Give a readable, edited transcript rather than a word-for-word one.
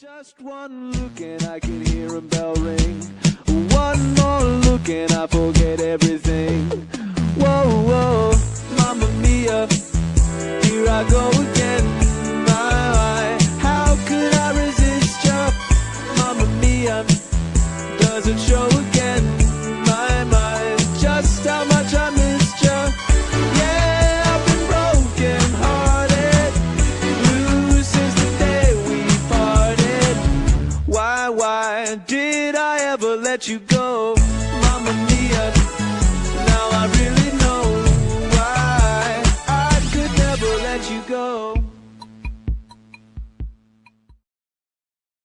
Just one look and I can hear a bell ring. One more look and I forget everything. Whoa, whoa, Mamma Mia, here I go again. My, how could I resist ya? Mamma Mia, does it show again? My, just how much I missed ya. Yeah, I've been broken hearted, blue since the day we parted. Why did I ever let you go? Mamma Mia, now I really